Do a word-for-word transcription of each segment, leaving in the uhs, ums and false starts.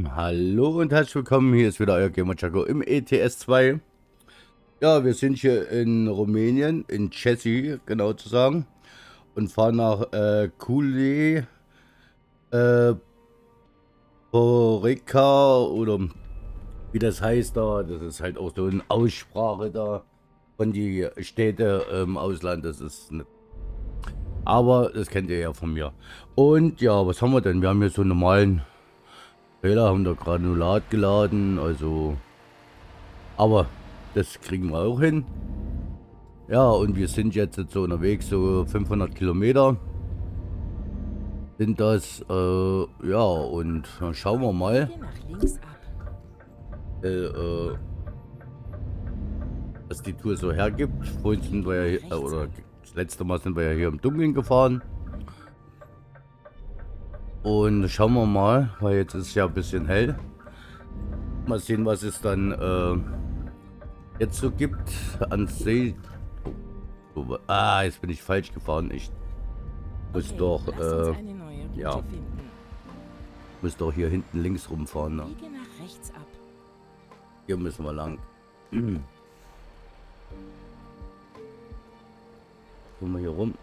Hallo und herzlich willkommen, hier ist wieder euer Gamer Chaco im E T S zwei. Ja, wir sind hier in Rumänien, in Chessy, genau zu sagen, und fahren nach äh, Kule, äh, Horeca oder wie das heißt da. Das ist halt auch so eine Aussprache da von die Städte im Ausland, das ist nicht. Aber das kennt ihr ja von mir. Und ja, was haben wir denn? Wir haben hier so einen normalen Trailer, haben da Granulat geladen, also. Aber das kriegen wir auch hin. Ja, und wir sind jetzt so unterwegs, so fünfhundert Kilometer sind das. Äh, ja, und dann schauen wir mal, äh, äh, was die Tour so hergibt. Vorhin sind wir ja, äh, oder das letzte Mal sind wir ja hier im Dunkeln gefahren. Und schauen wir mal, weil jetzt ist ja ein bisschen hell. Mal sehen, was es dann äh, jetzt so gibt an See. Oh, ah, jetzt bin ich falsch gefahren. Ich muss okay, doch, äh, ja, finden. Muss doch hier hinten links rumfahren. Ne? Nach rechts ab. Hier müssen wir lang. Kommen wir hier rum.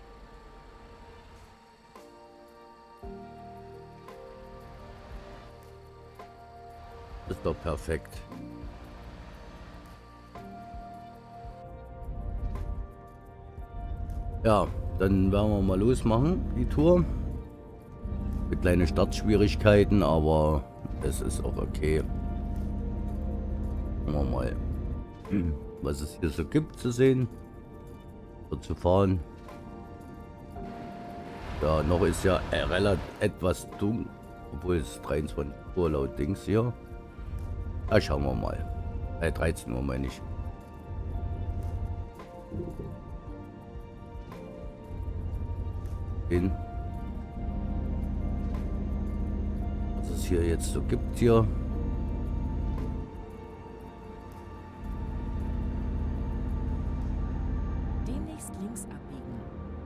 Ist doch perfekt. Ja, dann werden wir mal losmachen, die Tour. Mit kleinen Startschwierigkeiten, aber es ist auch okay. Schauen wir mal, was es hier so gibt zu sehen oder zu fahren. Ja, noch ist ja relativ etwas dunkel, obwohl es dreiundzwanzig Uhr laut Dings hier. Ja, schauen wir mal. Äh, dreizehn Uhr meine ich. Hin. Was es hier jetzt so gibt hier. Demnächst links abbiegen.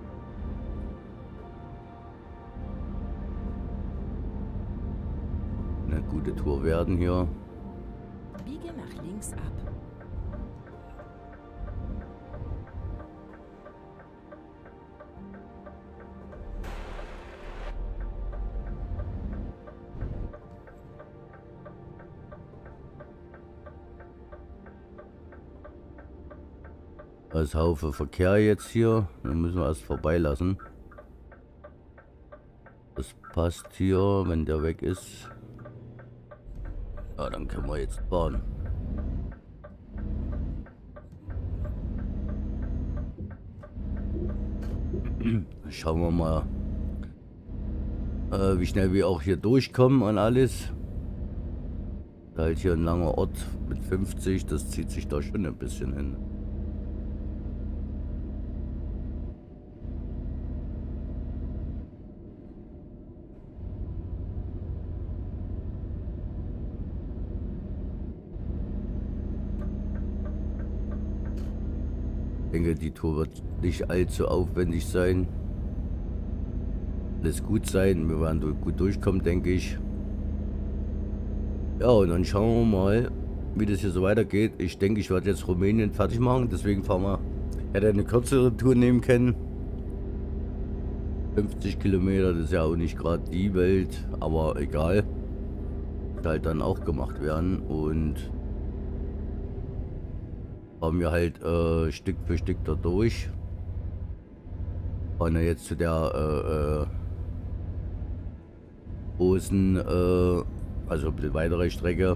Eine gute Tour werden hier. Biege nach links ab. Als Haufe Verkehr jetzt hier. Dann müssen wir erst vorbeilassen. Das passt hier, wenn der weg ist. Ja, dann können wir jetzt fahren. Schauen wir mal, äh, wie schnell wir auch hier durchkommen an alles. Halt hier ein langer Ort mit fünfzig, das zieht sich da schon ein bisschen hin. Ich denke, die Tour wird nicht allzu aufwendig sein. Alles gut sein. Wir werden gut durchkommen, denke ich. Ja, und dann schauen wir mal, wie das hier so weitergeht. Ich denke, ich werde jetzt Rumänien fertig machen. Deswegen fahren wir. Hätte eine kürzere Tour nehmen können. fünfzig Kilometer, das ist ja auch nicht gerade die Welt. Aber egal. Wird halt dann auch gemacht werden. Und fahren wir halt äh, Stück für Stück da durch. Fahren ja jetzt zu der äh, äh, großen, äh, also ein bisschen weitere Strecke.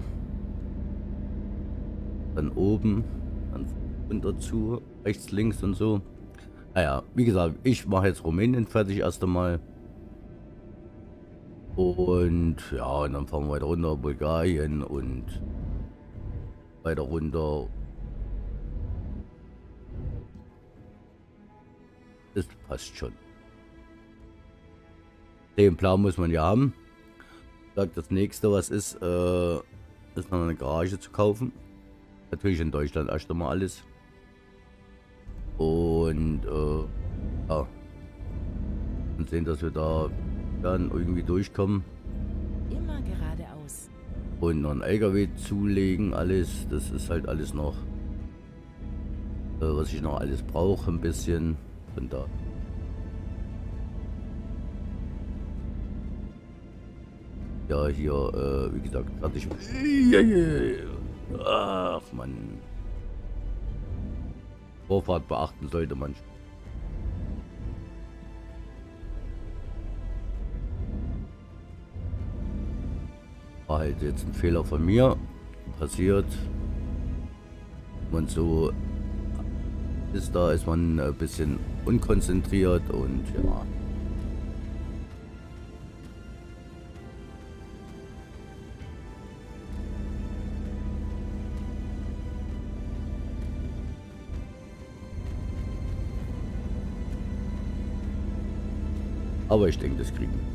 Dann oben, dann runter zu, rechts, links und so. Naja, wie gesagt, ich mache jetzt Rumänien fertig erst einmal. Und ja, und dann fahren wir weiter runter, Bulgarien und weiter runter. Das passt schon. Den Plan muss man ja haben. Sagt das nächste, was ist, äh, ist noch eine Garage zu kaufen. Natürlich in Deutschland erst einmal alles. Und äh, ja. Und sehen, dass wir da dann irgendwie durchkommen. Immer geradeaus. Und noch einen L K W zulegen, alles. Das ist halt alles noch, äh, was ich noch alles brauche, ein bisschen. Von da. Ja, hier, äh, wie gesagt, fertig. Ach, Mann. Vorfahrt beachten sollte man. War halt jetzt ein Fehler von mir. Passiert. Und so ist da, ist man ein bisschen unkonzentriert und ja. Aber ich denke, das kriegen wir.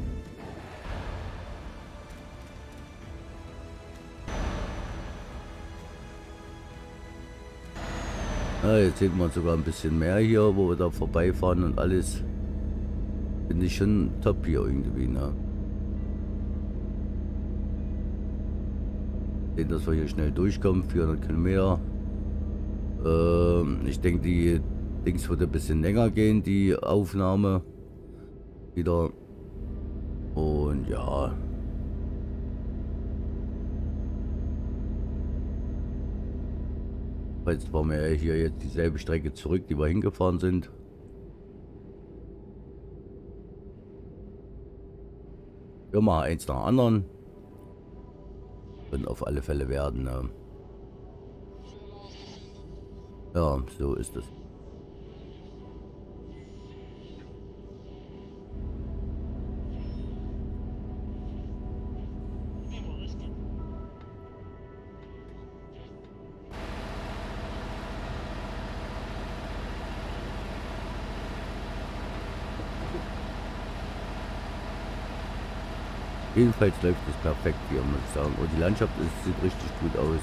Ja, jetzt sieht man sogar ein bisschen mehr hier, wo wir da vorbeifahren und alles. Finde ich schon top hier irgendwie, ne? Sehen, dass wir hier schnell durchkommen, vierhundert Kilometer. Ähm, ich denke, die Dings wird ein bisschen länger gehen, die Aufnahme. Wieder. Und ja. Jetzt fahren wir hier jetzt dieselbe Strecke zurück, die wir hingefahren sind. Wir machen eins nach anderen. Und auf alle Fälle werden. Äh ja, so ist es. Jedenfalls läuft es perfekt hier, muss ich sagen. Und die Landschaft ist, sieht richtig gut aus.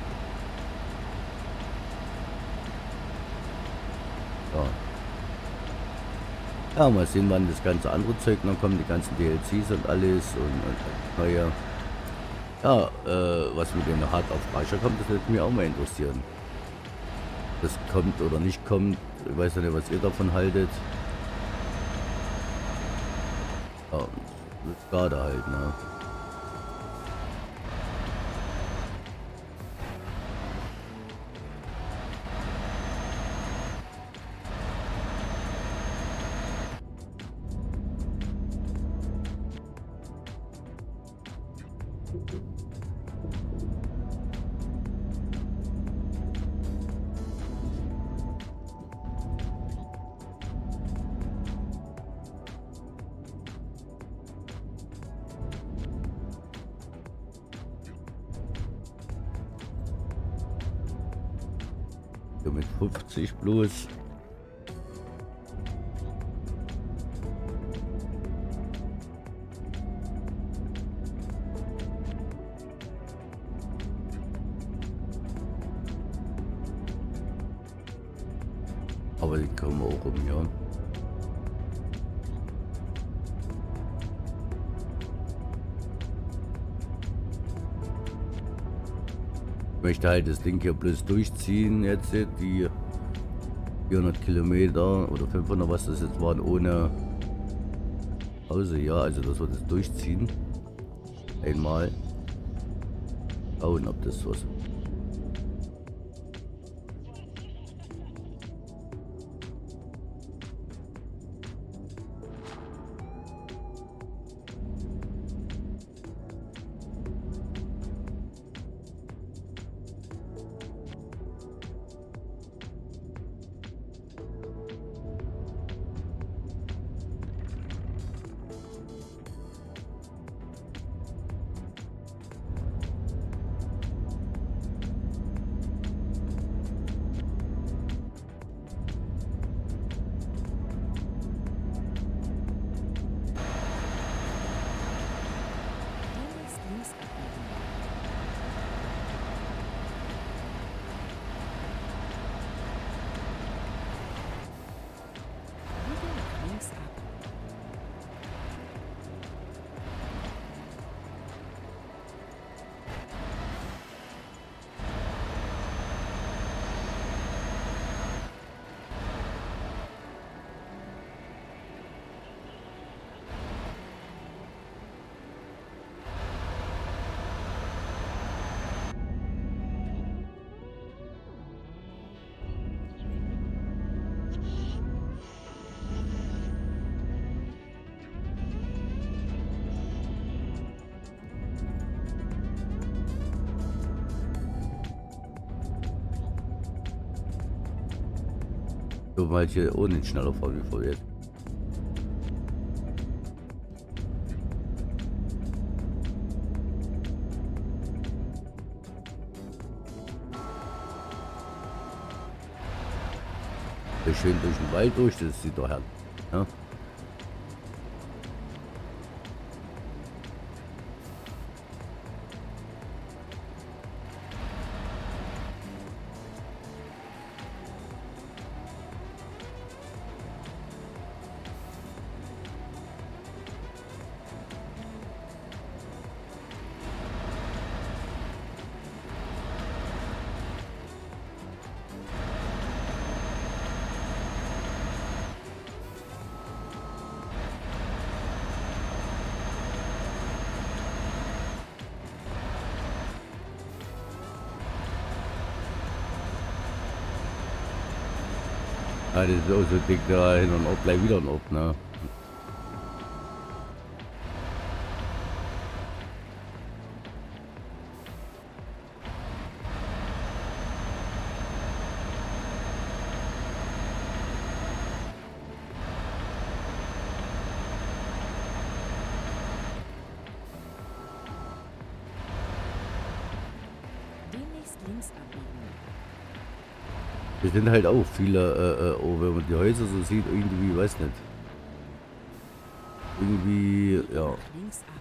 Ja. Ja, mal sehen, wann das ganze andere Zeug noch kommt, die ganzen D L Cs und alles und, und neue. Ja, äh, was mit dem Hard auf Reicher kommt, das würde mich auch mal interessieren. Das kommt oder nicht kommt. Ich weiß ja nicht, was ihr davon haltet. Ja, das ist gerade halt, ne? So mit fünfzig bloß. Aber die kommen auch um, ja. Ich möchte halt das Ding hier bloß durchziehen jetzt, die vierhundert Kilometer oder fünfhundert, was das jetzt waren, ohne Pause. Ja, also das wird es durchziehen. Einmal. Schauen, ob das was. So, weil ich hier ohne schneller fahren wie vorher. So schön durch den Wald durch, das sieht doch herrlich. Ja? Ja, das ist auch so dick da hin und auch gleich wieder ein Ort, ne? Demnächst links abbiegen. Es sind halt auch viele, äh, äh, oh, wenn man die Häuser so sieht, irgendwie, weiß nicht. Irgendwie, ja. Nach links ab.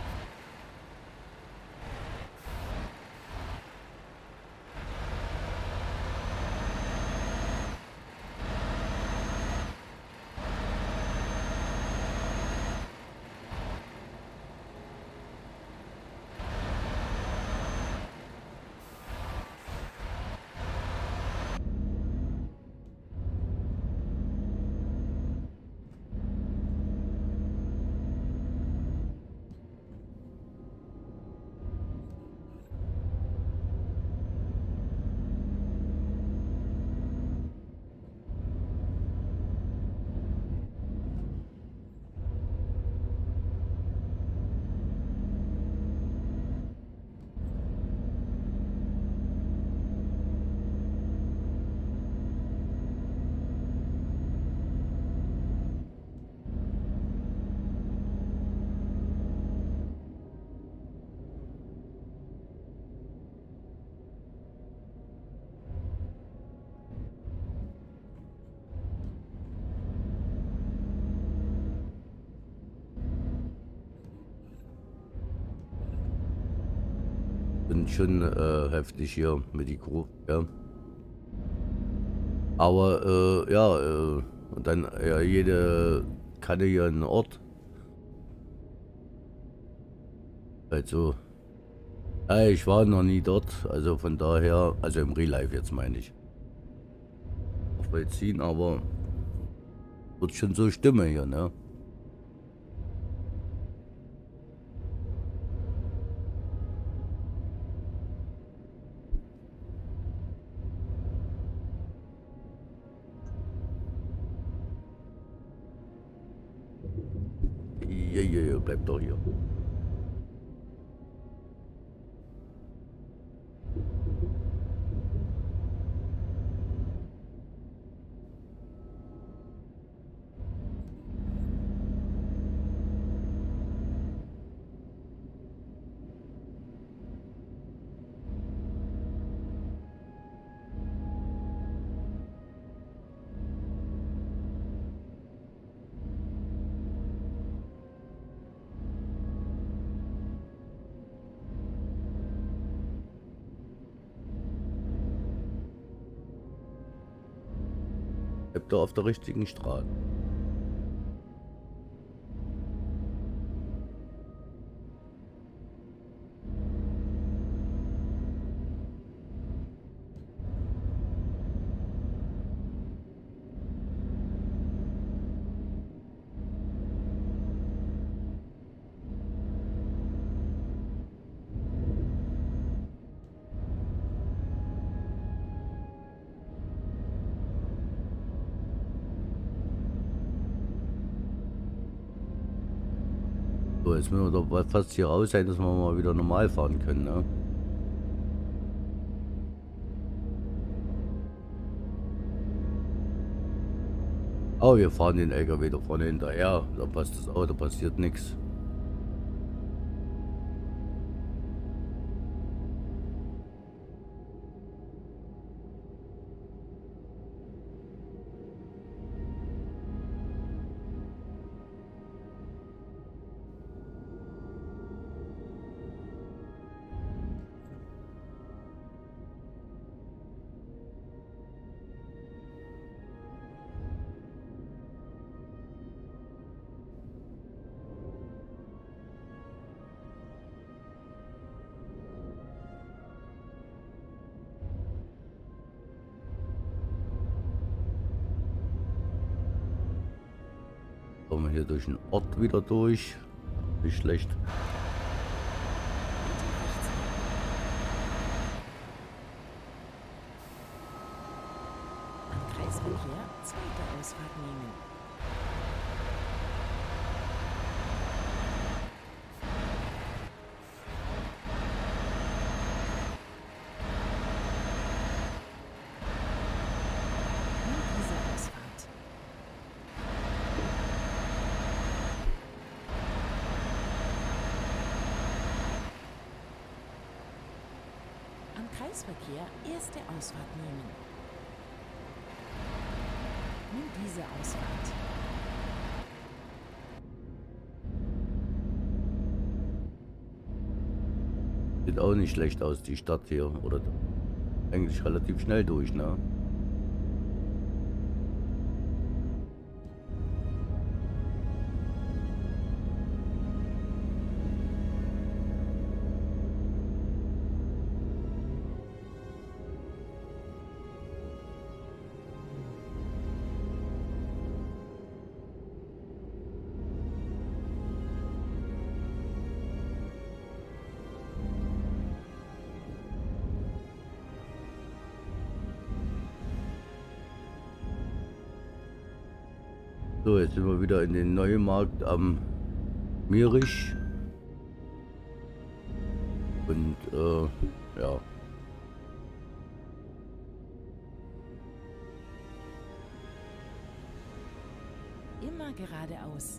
Bin schon äh, heftig hier mit die Crew, ja. Aber äh, ja, äh, und dann ja, jede Kanne hier einen Ort. Also, ja, ich war noch nie dort, also von daher, also im Real Life jetzt meine ich. Auf Benzin, aber wird schon so stimmen hier, ne? Ja, ja, ja, bleib doch hier. Bleib doch auf der richtigen Straße. So, jetzt müssen wir doch fast hier raus sein, dass wir mal wieder normal fahren können, ne? Oh, wir fahren den L K W da vorne hinterher. Da passt das auch, da passiert nichts. Kommen wir hier durch den Ort wieder durch. Nicht schlecht. Am Kreisverkehr zweite Ausfahrt nehmen. Nun diese Ausfahrt. Am Kreisverkehr erste Ausfahrt nehmen. Nun diese Ausfahrt. Sieht auch nicht schlecht aus, die Stadt hier. Oder eigentlich relativ schnell durch, ne? So, jetzt sind wir wieder in den Neumarkt am Mierich. Und, äh, ja. Immer geradeaus.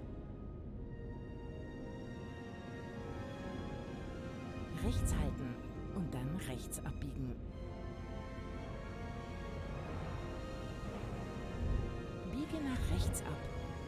Rechts halten und dann rechts abbiegen. Biege nach rechts ab.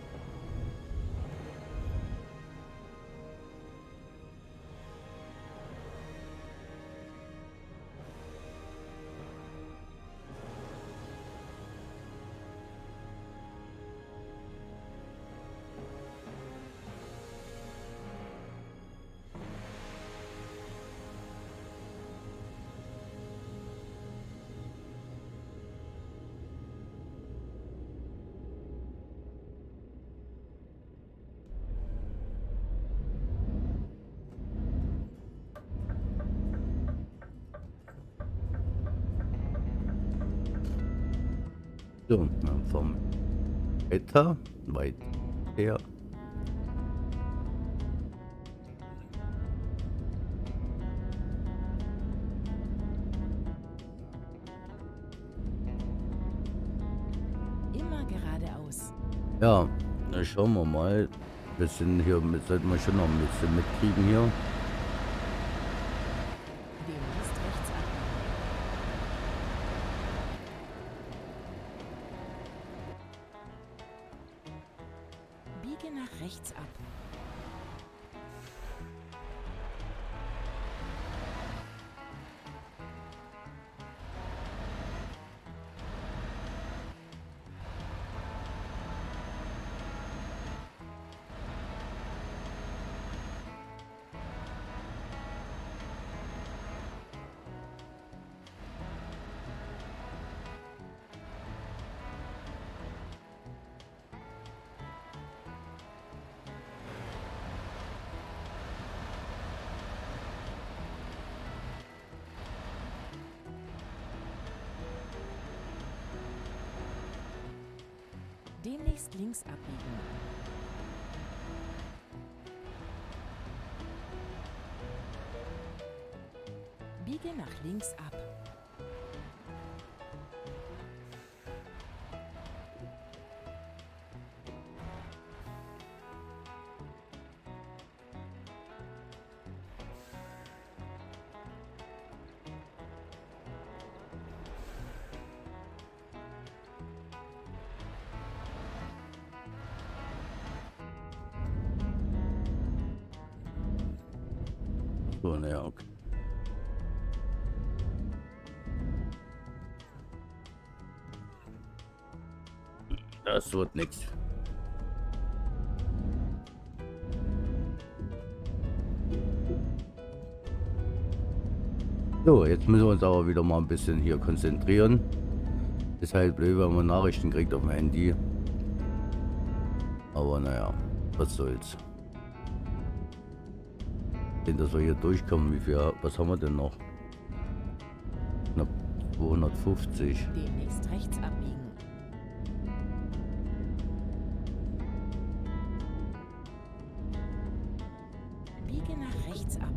So, dann vom weiter, weit her. Immer geradeaus. Ja, dann schauen wir mal. Wir sind hier, mit, sollten wir schon noch ein bisschen mitkriegen hier. Demnächst rechts abbiegen. Biege nach rechts ab. Demnächst links abbiegen. Biege nach links ab. So, naja, okay. Das wird nichts. So, jetzt müssen wir uns aber wieder mal ein bisschen hier konzentrieren. Ist halt blöd, wenn man Nachrichten kriegt auf dem Handy. Aber naja, was soll's. Denn dass wir hier durchkommen, wie viel, was haben wir denn noch? Knapp zweihundertfünfzig. Demnächst rechts abbiegen. Biege nach rechts ab.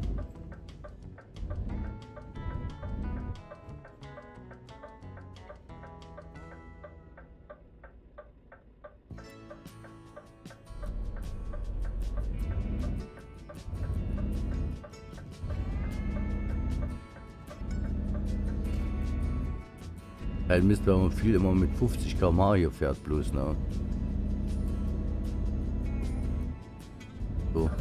Halt Mist, wenn man viel immer mit fünfzig Kilometer pro Stunde hier fährt, bloß, ne? So.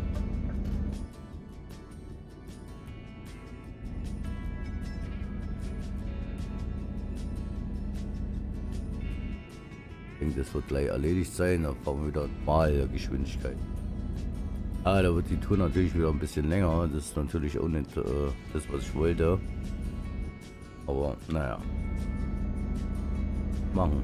Ich denke, das wird gleich erledigt sein, dann fahren wir wieder mal der Geschwindigkeit. Ah, da wird die Tour natürlich wieder ein bisschen länger, das ist natürlich auch nicht äh, das, was ich wollte. Aber, naja. Machen.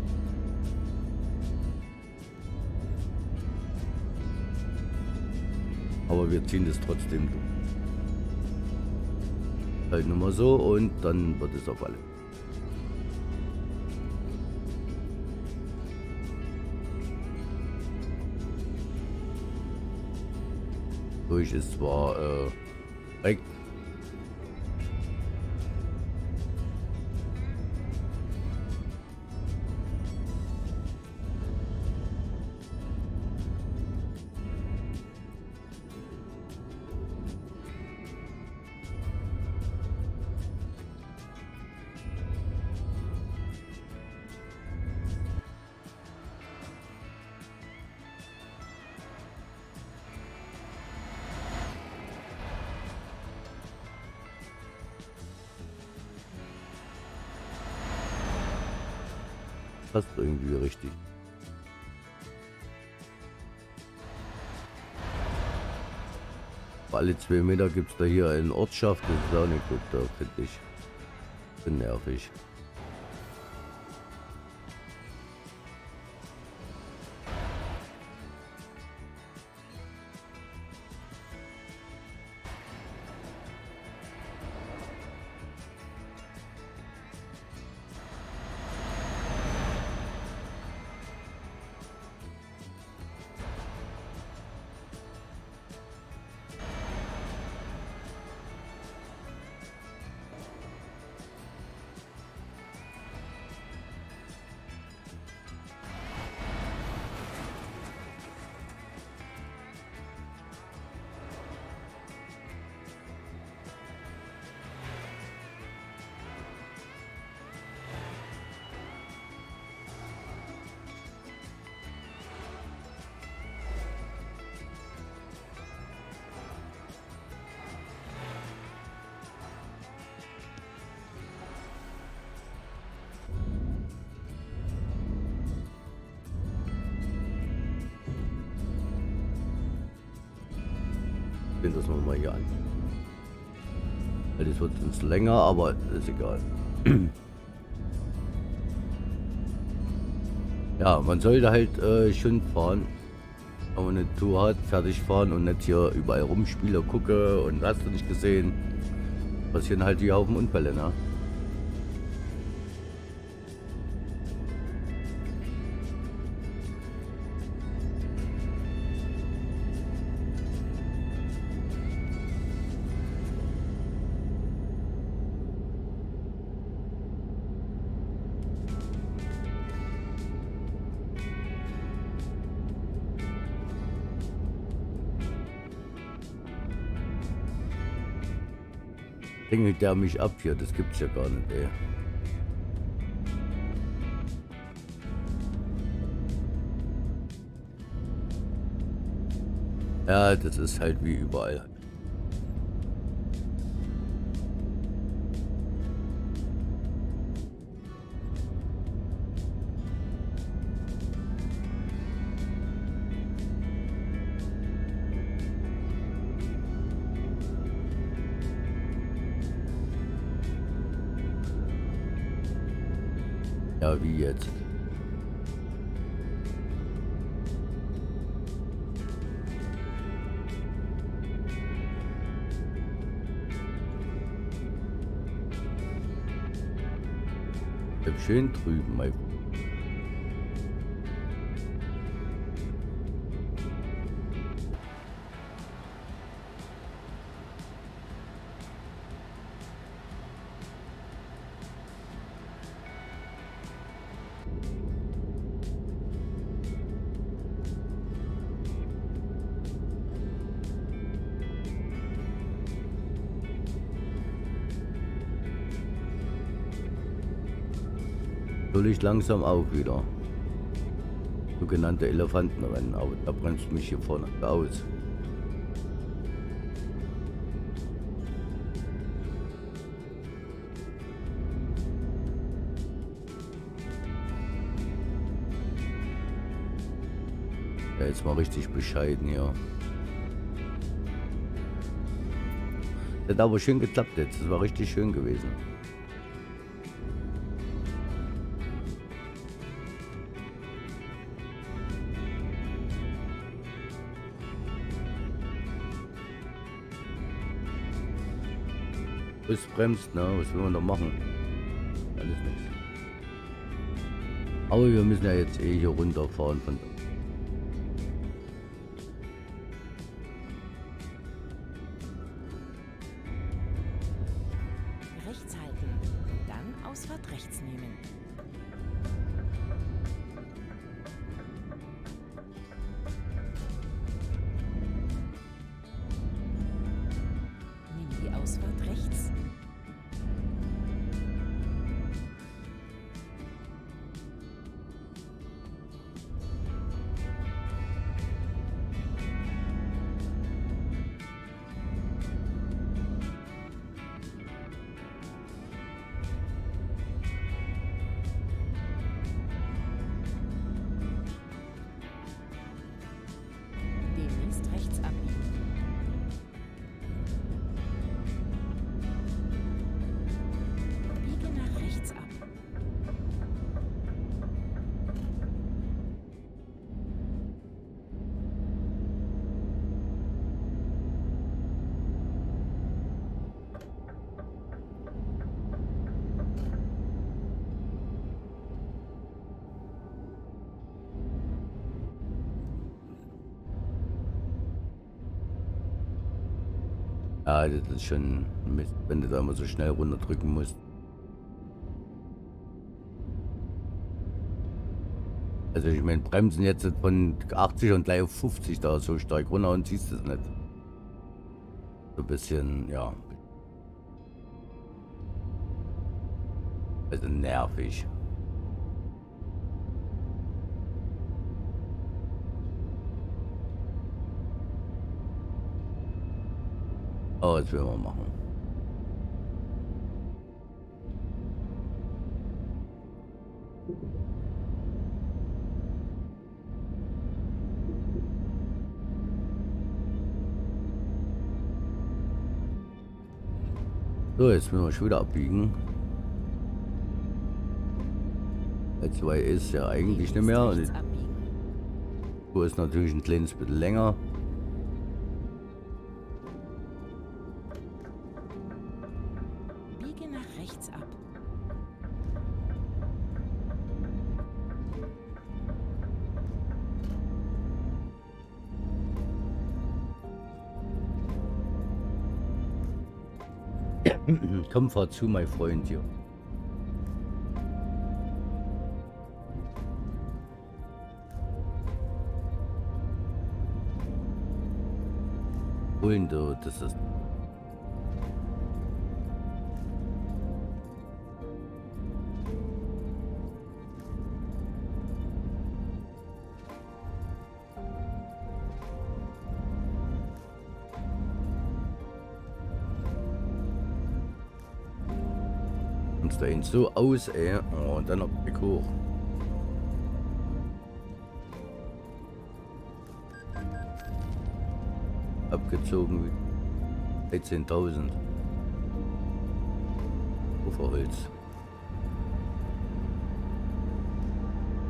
Aber wir ziehen das trotzdem durch. Halt nur mal so und dann wird es auf alle. Durch ist zwar äh, weg. Passt irgendwie richtig. Alle zwei Meter gibt es da hier eine Ortschaft, das ist auch nicht gut, da finde ich. Bin nervig. Das noch mal hier an. Das wird uns länger, aber ist egal. Ja, man sollte halt äh, schön fahren, wenn man eine Tour hat, fertig fahren und nicht hier überall rumspiele, gucke und hast du nicht gesehen. Passieren halt die Haufen Unfälle, ne? Dingelt der mich ab hier, das gibt's ja gar nicht, ey. Ja, das ist halt wie überall. Ja, wie jetzt? Bleib schön drüben, mein. Soll ich langsam auch wieder. Sogenannte Elefantenrennen, aber da bremst mich hier vorne aus. Ja, jetzt mal richtig bescheiden, ja. Das hat aber schön geklappt jetzt. Das war richtig schön gewesen. Es bremst, ne? Was will man da machen? Alles nichts. Aber wir müssen ja jetzt eh hier runterfahren von da. Rechts halten. Dann Ausfahrt rechts nehmen. Nimm die Ausfahrt rechts. Demnächst rechts abbiegen. Biege nach rechts ab. Ja, das ist schon Mist, wenn du da immer so schnell runterdrücken musst. Also ich meine, bremsen jetzt von achtzig und gleich auf fünfzig da so stark runter und siehst es nicht. So ein bisschen, ja. Also nervig. Oh, das werden wir machen. So, jetzt müssen wir schon wieder abbiegen. Jetzt zwei ist ja eigentlich nicht mehr. Und die Tour ist natürlich ein kleines bisschen länger. Biege nach rechts ab. Komm, fahr zu, mein Freund hier. Holen du, das ist. Kommst da ihn so aus, ey. Oh, und dann noch Blick hoch. Abgezogen wie dreizehntausend. Uferholz.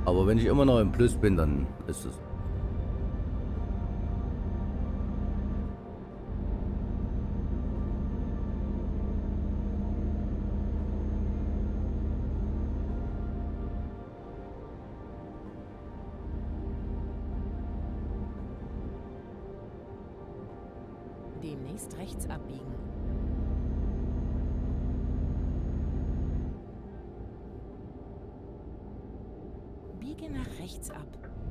Aber wenn ich immer noch im Plus bin, dann ist es. Demnächst rechts abbiegen. Biege nach rechts ab.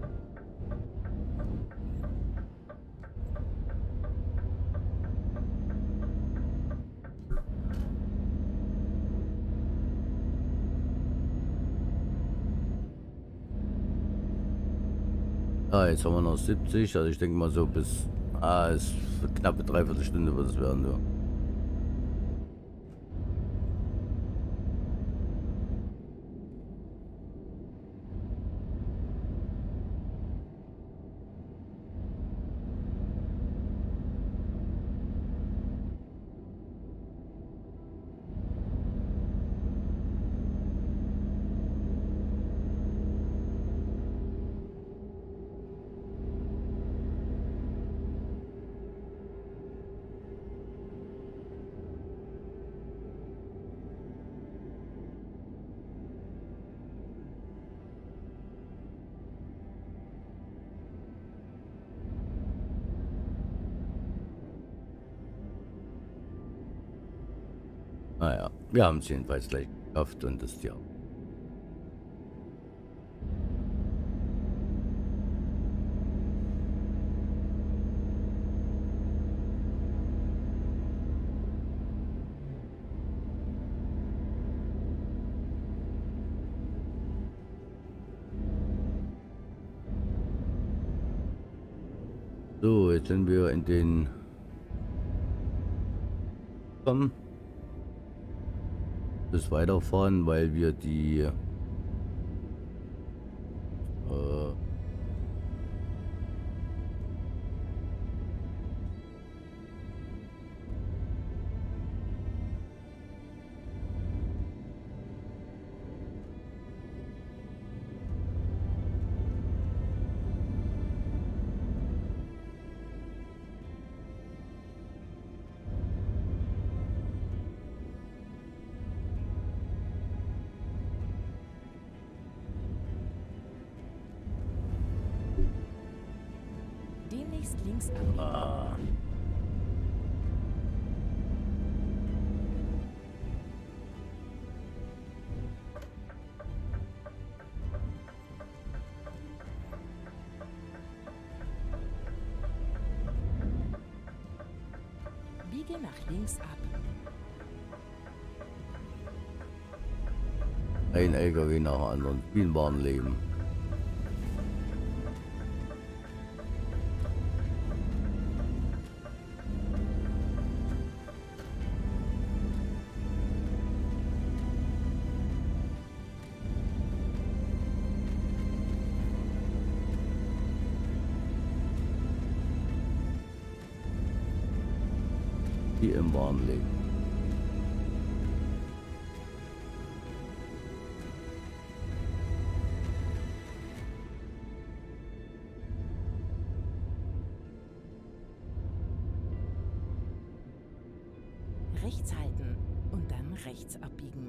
Ah, jetzt haben wir noch siebzig, also ich denke mal so bis, ah, es für knappe Dreiviertelstunde wird es werden, ja. Naja, wir haben es jedenfalls gleich geschafft und das Tier. So, jetzt sind wir in den kommen. Das weiterfahren, weil wir die äh, Demnächst links abbiegen. ah, Biege nach links ab. ein L K W nach dem anderen, wie ein wahren Leben. Wie im wahren Leben. Rechts halten und dann rechts abbiegen.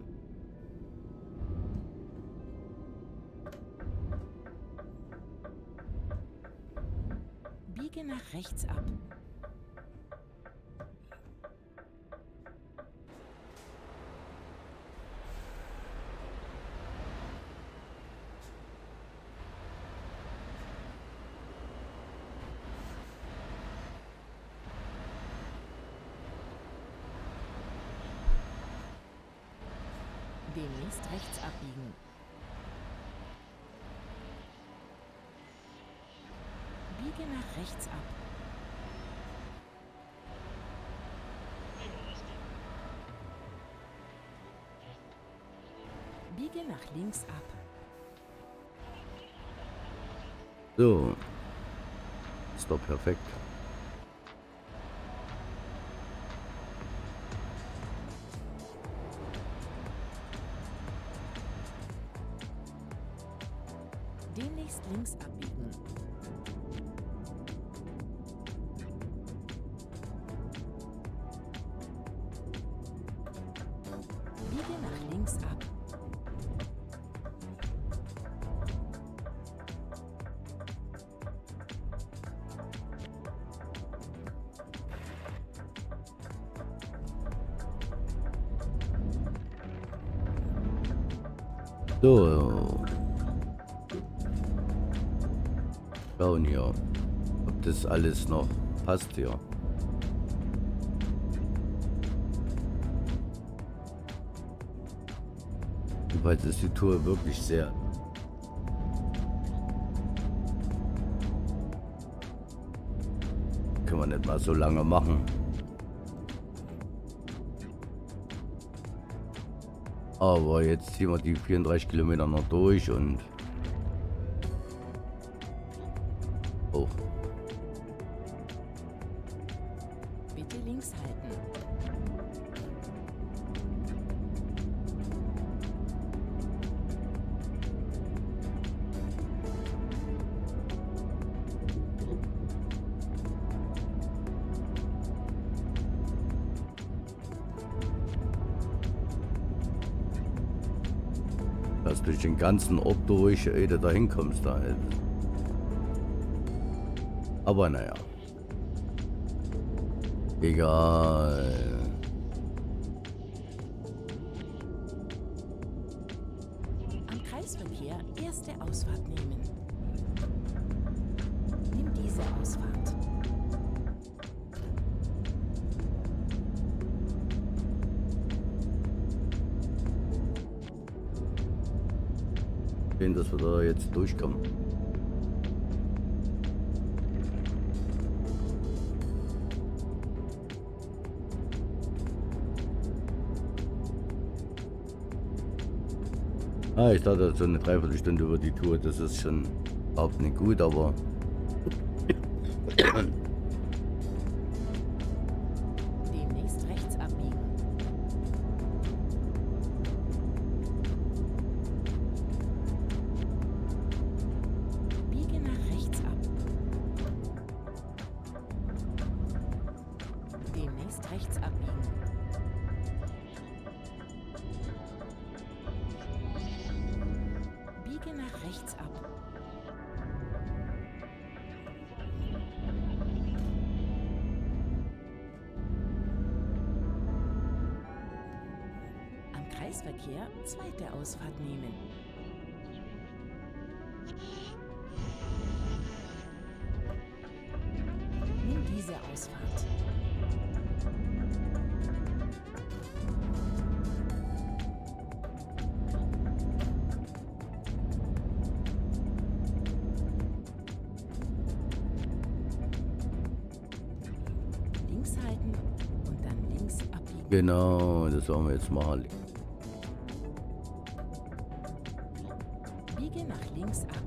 Biege nach rechts ab. Demnächst rechts abbiegen. Biege nach rechts ab. Biege nach links ab. So, ist doch perfekt. links abbiegen. Biege nach links ab. So. Schauen hier, ob das alles noch passt hier. Weil ist die Tour wirklich sehr. Kann man nicht mal so lange machen. Aber jetzt ziehen wir die vierunddreißig Kilometer noch durch und oh. Bitte links halten. Dass durch den ganzen Ort durch, ehe du da hinkommst da. Aber naja. Egal. Am Kreisverkehr erste Ausfahrt nehmen. Nimm diese Ausfahrt. Sehen, dass wir da jetzt durchkommen. Ah, ich dachte so eine Dreiviertelstunde über die Tour, das ist schon überhaupt nicht gut, aber Demnächst rechts abbiegen. Biege nach rechts ab. Demnächst rechts abbiegen. Biege nach rechts ab. Am Kreisverkehr zweite Ausfahrt nehmen. Nimm diese Ausfahrt. Links halten und dann links abbiegen. genau, das wollen wir jetzt mal. Biege nach links ab.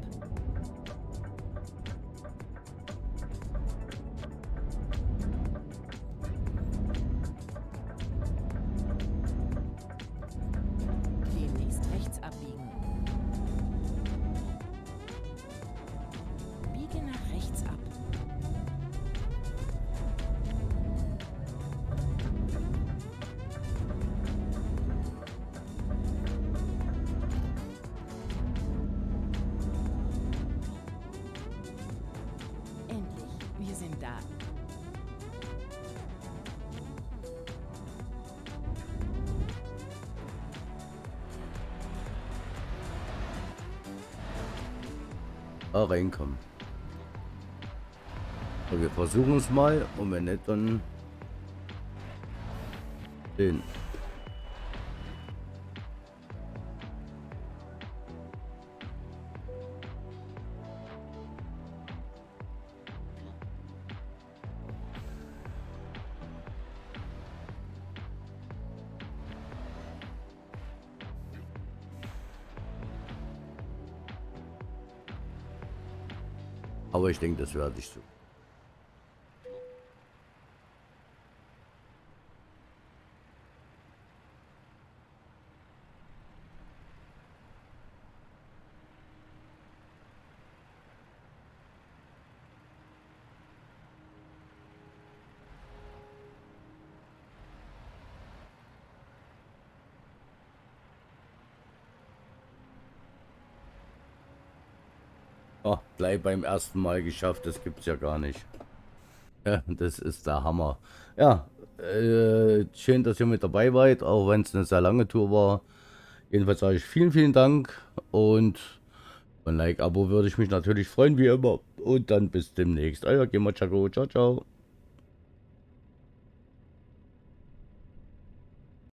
Demnächst rechts abbiegen. Biege nach rechts ab. Endlich, wir sind da. Da reinkommen. So, wir versuchen es mal und wenn nicht, dann den. Aber ich denke, das werde ich so. Oh, gleich beim ersten Mal geschafft, das gibt's ja gar nicht. Ja, das ist der Hammer. Ja, äh, schön, dass ihr mit dabei wart, auch wenn es eine sehr lange Tour war. Jedenfalls sage ich vielen, vielen Dank und ein Like, Abo würde ich mich natürlich freuen, wie immer. Und dann bis demnächst. Euer Gemo Chaco. Ciao, ciao.